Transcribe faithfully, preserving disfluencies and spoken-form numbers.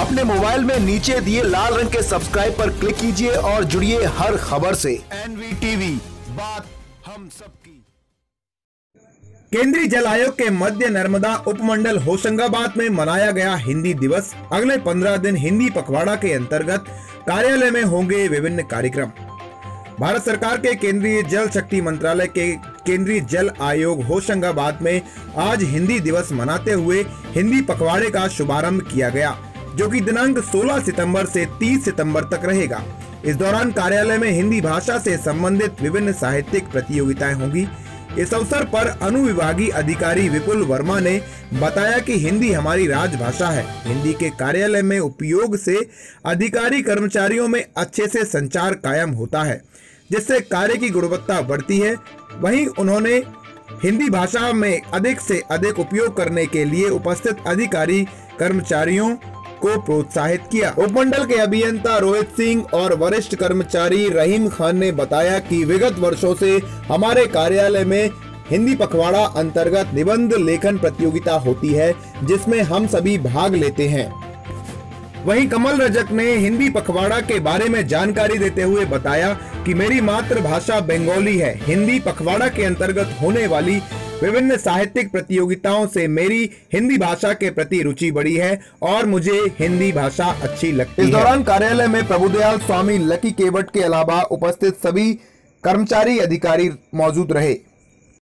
अपने मोबाइल में नीचे दिए लाल रंग के सब्सक्राइब पर क्लिक कीजिए और जुड़िए हर खबर से। एनवीटीवी, बात हम सबकी। केंद्रीय जल आयोग के मध्य नर्मदा उपमंडल होशंगाबाद में मनाया गया हिंदी दिवस। अगले पंद्रह दिन हिंदी पखवाड़ा के अंतर्गत कार्यालय में होंगे विभिन्न कार्यक्रम। भारत सरकार के केंद्रीय जल शक्ति मंत्रालय के केंद्रीय जल आयोग होशंगाबाद में आज हिंदी दिवस मनाते हुए हिंदी पखवाड़े का शुभारंभ किया गया, जो कि दिनांक सोलह सितंबर से तीस सितंबर तक रहेगा। इस दौरान कार्यालय में हिंदी भाषा से संबंधित विभिन्न साहित्यिक प्रतियोगिताएं होंगी। इस अवसर पर अनुविभागीय अधिकारी विपुल वर्मा ने बताया कि हिंदी हमारी राजभाषा है। हिंदी के कार्यालय में उपयोग से अधिकारी कर्मचारियों में अच्छे से संचार कायम होता है, जिससे कार्य की गुणवत्ता बढ़ती है। वहीं उन्होंने हिंदी भाषा में अधिक से अधिक उपयोग करने के लिए उपस्थित अधिकारी कर्मचारियों को प्रोत्साहित किया। उपमंडल के अभियंता रोहित सिंह और वरिष्ठ कर्मचारी रहीम खान ने बताया कि विगत वर्षों से हमारे कार्यालय में हिंदी पखवाड़ा अंतर्गत निबंध लेखन प्रतियोगिता होती है, जिसमें हम सभी भाग लेते हैं। वहीं कमल रजक ने हिंदी पखवाड़ा के बारे में जानकारी देते हुए बताया कि मेरी मातृभाषा बंगाली है। हिंदी पखवाड़ा के अंतर्गत होने वाली विभिन्न साहित्यिक प्रतियोगिताओं से मेरी हिंदी भाषा के प्रति रुचि बढ़ी है और मुझे हिंदी भाषा अच्छी लगती है। इस दौरान कार्यालय में प्रभुदयाल स्वामी लकी केवट के अलावा उपस्थित सभी कर्मचारी अधिकारी मौजूद रहे।